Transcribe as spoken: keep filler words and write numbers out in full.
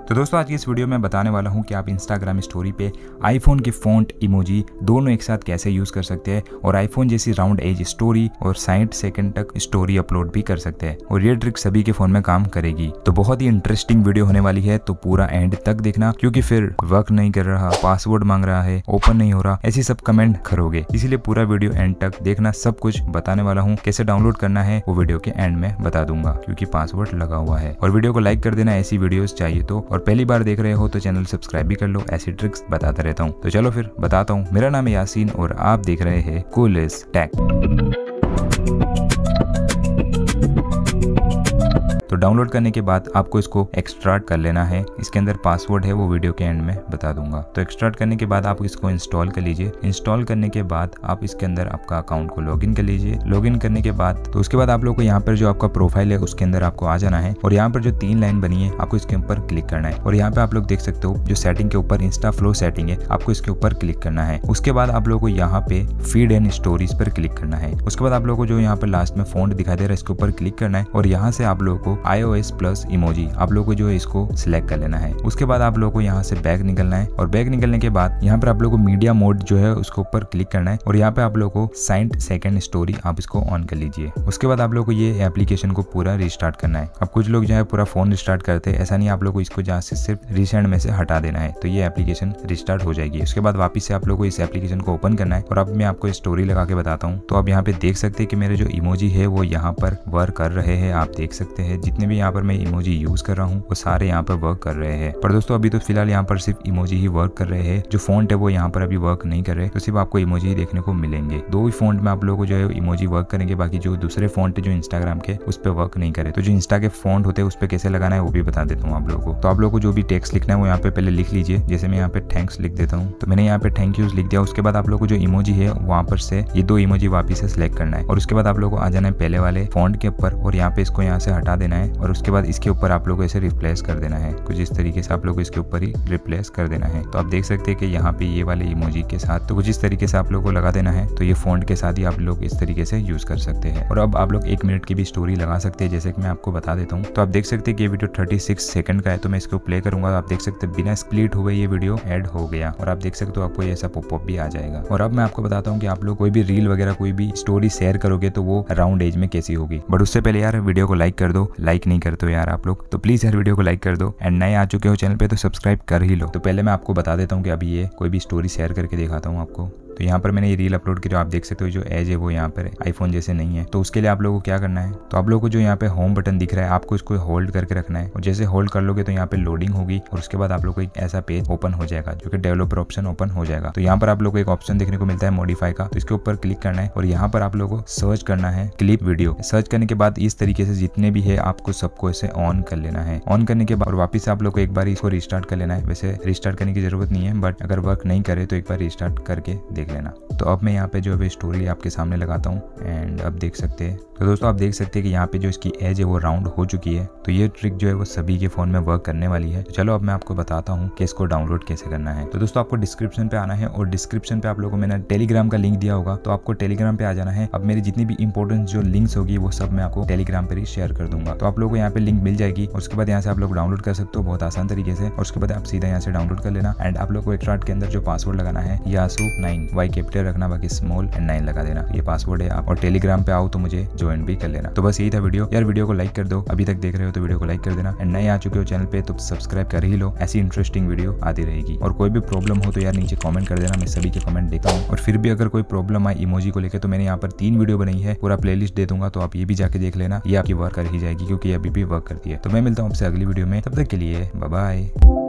तो दोस्तों आज की इस वीडियो में बताने वाला हूं कि आप इंस्टाग्राम स्टोरी पे आईफोन के फ़ॉन्ट इमोजी दोनों एक साथ कैसे यूज़ कर सकते हैं और आईफोन जैसी राउंड एज स्टोरी और साठ सेकंड तक स्टोरी अपलोड भी कर सकते हैं और ये ट्रिक सभी के फ़ोन में काम करेगी। तो बहुत ही इंटरेस्टिंग वीडियो होने वाली है, तो पूरा एंड तक देखना, क्योंकि फिर वर्क नहीं कर रहा, पासवर्ड मांग रहा है, ओपन नहीं हो रहा, ऐसी सब कमेंट करोगे। इसीलिए पूरा वीडियो एंड तक देखना, सब कुछ बताने वाला हूँ। कैसे डाउनलोड करना है वो वीडियो के एंड में बता दूंगा, क्योंकि पासवर्ड लगा हुआ है। और वीडियो को लाइक कर देना ऐसी वीडियोस चाहिए तो, और पहली बार देख रहे हो तो चैनल सब्सक्राइब भी कर लो, ऐसी ट्रिक्स बताता रहता हूँ। तो चलो फिर बताता हूँ। मेरा नाम है यासीन और आप देख रहे हैं कूलेस्ट टेक। तो डाउनलोड करने के बाद आपको इसको एक्सट्रैक्ट कर लेना है। इसके अंदर पासवर्ड है, वो वीडियो के एंड में बता दूंगा। तो एक्सट्रैक्ट करने के बाद आप इसको इंस्टॉल कर लीजिए। इंस्टॉल करने के बाद आप इसके अंदर आपका अकाउंट को लॉगिन कर लीजिए। लॉगिन करने के बाद तो उसके बाद आप लोग को यहाँ पर जो आपका प्रोफाइल है उसके अंदर आपको आ जाना है और यहाँ पर जो तीन लाइन बनी है आपको इसके ऊपर क्लिक करना है। और यहाँ पे आप लोग देख सकते हो जो सेटिंग के ऊपर इंस्टा फ्लो सेटिंग है, आपको इसके ऊपर क्लिक करना है। उसके बाद आप लोग को यहाँ पे फीड एंड स्टोरीज पर क्लिक करना है। उसके बाद आप लोग को जो यहाँ पर लास्ट में फॉन्ट दिखाई दे रहा है इसके ऊपर क्लिक करना है और यहाँ से आप लोग को आईओएस प्लस इमोजी आप लोगों को जो है इसको सिलेक्ट कर लेना है। उसके बाद आप लोगों को यहाँ से बैक निकलना है और बैक निकलने के बाद यहाँ पर आप लोगों को मीडिया मोड जो है उसके ऊपर क्लिक करना है और यहाँ पे आप लोगों को साठ सेकंड स्टोरी आप इसको ऑन कर लीजिए। उसके बाद आप लोगों को ये एप्लीकेशन को पूरा रिस्टार्ट करना है। अब कुछ लोग जो है पूरा फोन रिस्टार्ट करते हैं, ऐसा नहीं, आप लोगों को इसको जहाँ से सिर्फ रिसेंट में से हटा देना है तो ये एप्लीकेशन रिस्टार्ट हो जाएगी। उसके बाद वापिस से आप लोगों को इस एप्लीकेशन को ओपन करना है और अब मैं आपको स्टोरी लगा के बताता हूँ। तो आप यहाँ पे देख सकते हैं कि मेरे जो इमोजी है वो यहाँ पर वर्क कर रहे हैं। आप देख सकते हैं जितने भी यहाँ पर मैं इमोजी यूज कर रहा हूँ वो सारे यहाँ पर वर्क कर रहे हैं। पर दोस्तों अभी तो फिलहाल यहाँ पर सिर्फ इमोजी ही वर्क कर रहे हैं, जो फॉन्ट है वो यहाँ पर अभी वर्क नहीं कर रहे, तो सिर्फ आपको इमोजी ही देखने को मिलेंगे। दो ही फॉन्ट में आप लोगों को जो है इमोजी वर्क करेंगे, बाकी जो दूसरे फॉन्ट है जो इंस्टाग्राम के उस पर वर्क नहीं करे। तो जो इंस्टा के फॉन्ट होते हैं उस पर कैसे लगाना है वो भी बता देता हूँ आप लोगों को। तो आप लोगों को जो भी टेक्स्ट लिखना है वो यहाँ पे पहले लिख लीजिए। जैसे मैं यहाँ पे थैंक्स लिख देता हूँ, तो मैंने यहाँ पे थैंक यूज लिख दिया। उसके बाद आप लोगों को जो इमोजी है वहाँ पर से ये दो इमोजी वापिस से सिलेक्ट करना है और उसके बाद आप लोगों को आ जाना है पहले वाले फॉन्ट के ऊपर और यहाँ पे इसको यहाँ से हटा देना है और उसके बाद इसके ऊपर आप लोगों को ऐसे रिप्लेस कर देना है। कुछ इस तरीके से आप लोग इसके ऊपर ही रिप्लेस कर देना है। तो आप देख सकते हैं कि यहाँ पे ये वाले इमोजी के साथ तो कुछ इस तरीके से आप लोग को लगा देना है। तो ये फॉन्ट के साथ ही आप लोग इस तरीके से यूज कर सकते हैं। और अब आप लोग एक मिनट की भी स्टोरी लगा सकते हैं, जैसे कि मैं आपको बता देता हूँ। तो आप देख सकते हैं कि ये वीडियो थर्टी सिक्स सेकंड का है, तो मैं इसको प्ले करूंगा। आप देख सकते हैं बिना स्प्लिट हुए ये वीडियो ऐड हो गया और आप देख सकते हो आपको ऐसा पॉपअप भी आ जाएगा। और अब मैं आपको बताता हूँ कि आप लोग कोई भी रील वगैरह कोई भी स्टोरी शेयर करोगे तो वो राउंड एज में कैसी होगी। बट उससे पहले यार वीडियो को लाइक कर दो, लाइक नहीं करते हो यार आप लोग, तो प्लीज यार वीडियो को लाइक कर दो। एंड नए आ चुके हो चैनल पे तो सब्सक्राइब कर ही लो। तो पहले मैं आपको बता देता हूँ कि अभी ये कोई भी स्टोरी शेयर करके दिखाता हूँ आपको। तो यहाँ पर मैंने ये रील अपलोड की, जो आप देख सकते हो जो एज है वो यहाँ पर आईफोन जैसे नहीं है। तो उसके लिए आप लोगों को क्या करना है, तो आप लोगों को जो यहाँ पे होम बटन दिख रहा है आपको इसको होल्ड करके रखना है और जैसे होल्ड कर लोगे तो यहाँ पे लोडिंग होगी और उसके बाद आप लोग को एक ऐसा पेज ओपन हो जाएगा जो कि डेवलपर ऑप्शन ओपन हो जाएगा। तो यहाँ पर आप लोग को एक ऑप्शन देखने को मिलता है मॉडिफाई का, तो इसके ऊपर क्लिक करना है और यहाँ पर आप लोगों को सर्च करना है क्लिप वीडियो। सर्च करने के बाद इस तरीके से जितने भी है आपको सबको ऐसे ऑन कर लेना है। ऑन करने के बाद वापिस आप लोग को एक बार इसको रिस्टार्ट कर लेना है। वैसे रिस्टार्ट करने की जरूरत नहीं है, बट अगर वर्क नहीं करे तो एक बार रिस्टार्ट करके देख लेना। तो अब मैं यहाँ पे जो है स्टोरी आपके सामने लगाता हूँ एंड अब देख सकते हैं। तो दोस्तों आप देख सकते हैं कि यहाँ पे जो इसकी एज है वो राउंड हो चुकी है। तो ये ट्रिक जो है वो सभी के फोन में वर्क करने वाली है। तो चलो अब मैं आपको बताता हूँ कि इसको डाउनलोड कैसे करना है। तो दोस्तों आपको डिस्क्रिप्शन पे आना है और डिस्क्रिप्शन पे आप लोगों को मैंने टेलीग्राम का लिंक दिया होगा, तो आपको टेलीग्राम पे आ जाना है। अब मेरी जितनी भी इंपॉर्टेंट जो लिंक्स होगी वो सब मैं आपको टेलीग्राम पर ही शेयर कर दूंगा। तो आप लोगों को यहाँ पे लिंक मिल जाएगी और उसके बाद यहाँ से आप लोग डाउनलोड कर सकते हो बहुत आसान तरीके से। और उसके बाद आप सीधा यहाँ से डाउनलोड कर लेना एंड आप लोग को एक्सट्रैक्ट के अंदर जो पासवर्ड लगाना है यासू नाइन, वाई कैपिटल रखना, बाकी स्मॉल एंड नाइन लगा देना, ये पासवर्ड है आप। और टेलीग्राम पे आओ तो मुझे ज्वाइन भी कर लेना। तो बस यही था वीडियो यार। वीडियो को लाइक कर दो, अभी तक देख रहे हो तो वीडियो को लाइक कर देना एंड नए आ चुके हो चैनल पे तो सब्सक्राइब कर ही लो, ऐसी इंटरेस्टिंग वीडियो आती रहेगी। और कोई भी प्रॉब्लम हो तो यार नीचे कमेंट कर देना, मैं सभी के कमेंट देखता हूँ। और फिर भी अगर कोई प्रॉब्लम आए इमोजी को लेकर तो मैंने यहाँ पर तीन वीडियो बनाई है, पूरा प्लेलिस्ट दे दूंगा, तो आप ये भी जाके देख लेना, ये आपकी वर्क कर ही जाएगी क्योंकि ये अभी भी वर्क करती है। तो मैं मिलता हूँ आपसे अगली वीडियो में, तब तक के लिए बाय बाय।